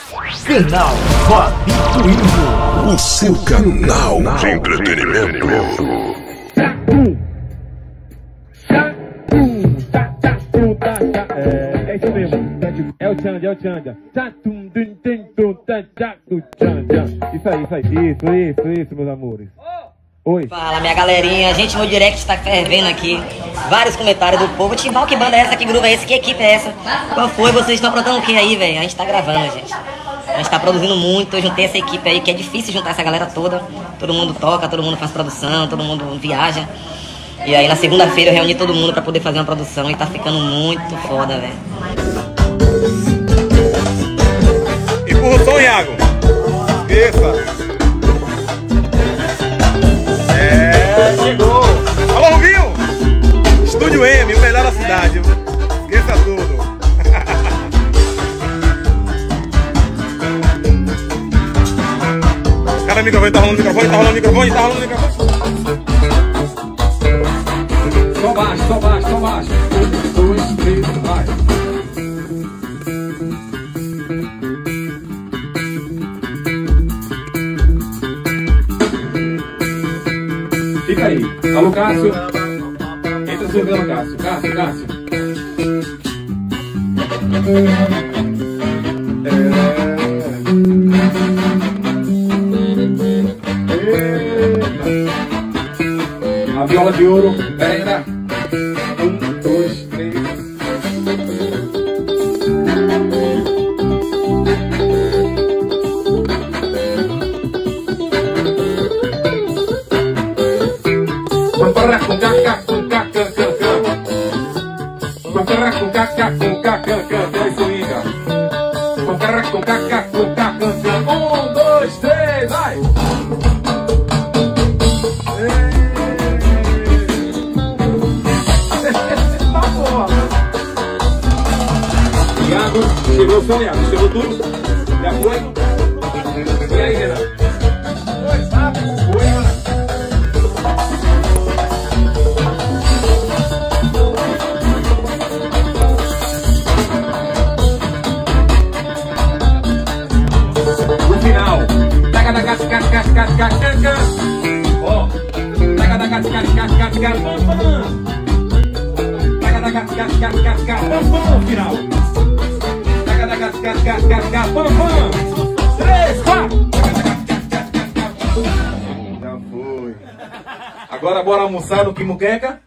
Canal Fabito Info, o seu canal de entretenimento. É isso mesmo. É o Xande, é o Xande. Isso, meus amores. Oi. Fala, minha galerinha. Gente, meu direct tá fervendo aqui. Vários comentários do povo. Timbal, que banda é essa? Que grupo é esse? Que equipe é essa? Qual foi? Vocês estão aprontando o que aí, velho? A gente tá gravando, gente. A gente tá produzindo muito. Eu juntei essa equipe aí, que é difícil juntar essa galera toda. Todo mundo toca, todo mundo faz produção, todo mundo viaja. E aí, na segunda-feira, eu reuni todo mundo pra poder fazer uma produção. E tá ficando muito foda, velho. Empurra o som, Iago. Isso. Chegou! Alô, Rubinho! Estúdio M, o melhor da cidade. Esqueça tudo. Cara, o microfone, tá rolando o microfone, tá rolando o microfone, tá rolando o microfone. Só baixo, só baixo, só baixo. 1, 2, 3, vai. Fica aí. Alô, Cássio. Entra jogando, Cássio. Cássio. A viola de ouro. Pera. 1, 2, 3. Chegou o som, Iago? Chegou tudo? Já foi? E aí, Renan? Foi, sabe? Foi, Renan? No final. Ó. No final. 3, 4. Já foi. Agora bora almoçar no Quimuqueca.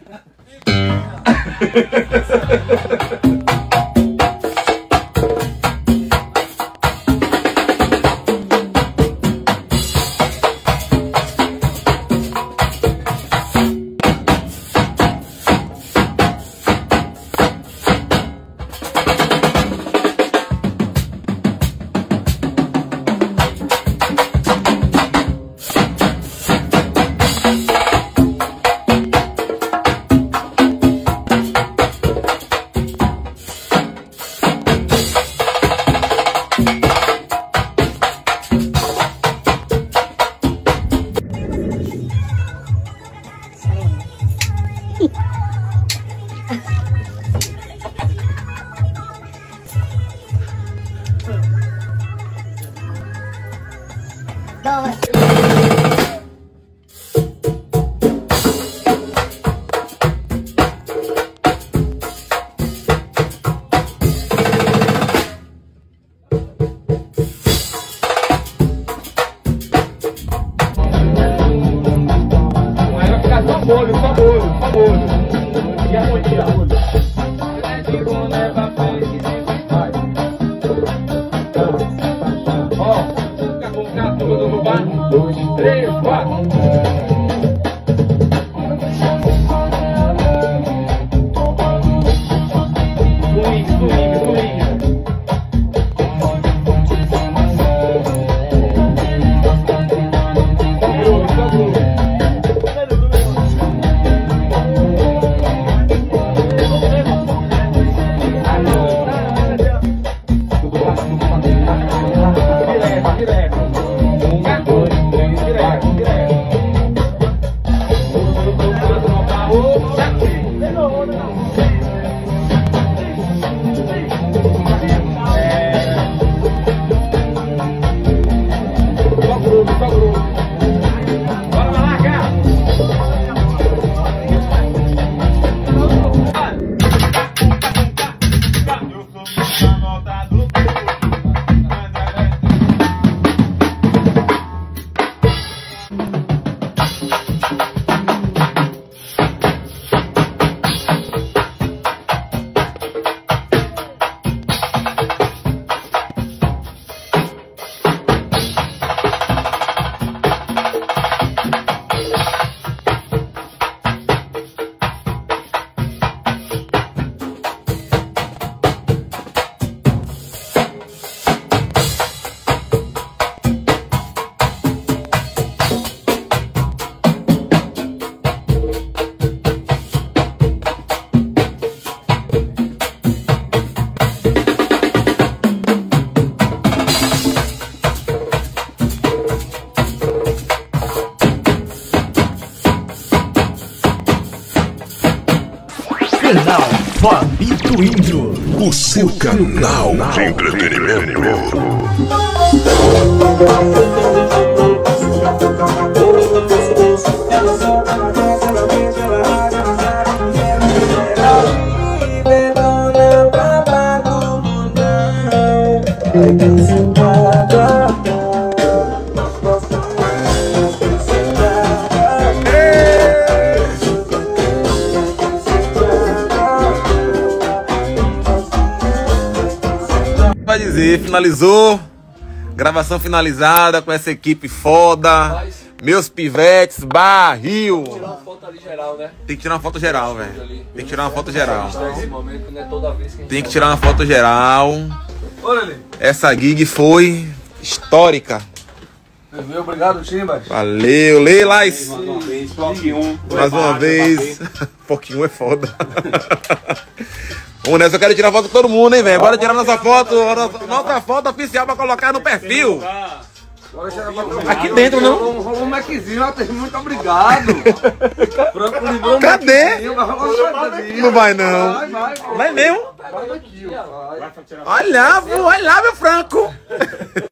E a harmonia? Ó, fica com o gato do bar. 1, 2, 3, 4. Canal Fabito Índio. O seu canal de entretenimento. Vai dizer, finalizou, gravação finalizada com essa equipe foda, meus pivetes, barril. Tirar uma foto ali geral, né? Tem que tirar uma foto geral, velho. Tem que tirar uma foto geral. Esse momento, né? Toda vez que a gente Tem que tirar uma foto geral. Olha ali. Essa gig foi histórica. Obrigado, Chimbas. Valeu, lê lá isso. Mais uma vez, bloque 1. Mais uma vez. Pouquinho é foda. Vamos nessa, eu quero tirar foto com todo mundo, hein, velho. Bora tirar nossa foto, nossa foto oficial pra colocar no perfil. Aqui dentro, não? Rolou um Maczinho, muito obrigado. Franco livrou um Cadê? Maczinho, vai rolar um Maczinho. Não vai, não. Vai, Vai mesmo? Vai daqui, ó. Olha lá, meu Franco.